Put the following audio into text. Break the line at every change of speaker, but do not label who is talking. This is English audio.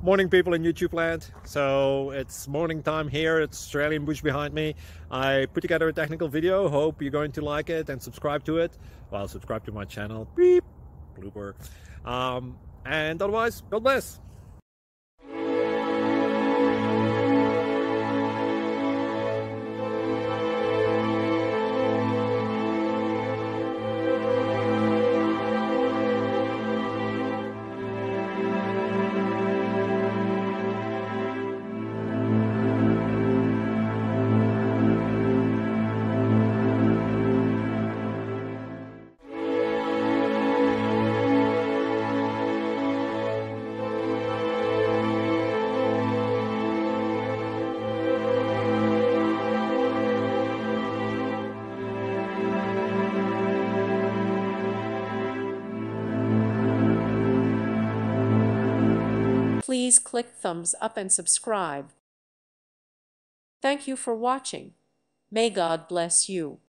Morning, people in YouTube land. So it's morning time here. It's Australian bush behind me. I put together a technical video. Hope you're going to like it and subscribe to it. Well, subscribe to my channel. Beep. Blooper. And otherwise, God bless.
Please click thumbs up and subscribe. Thank you for watching. May God bless you.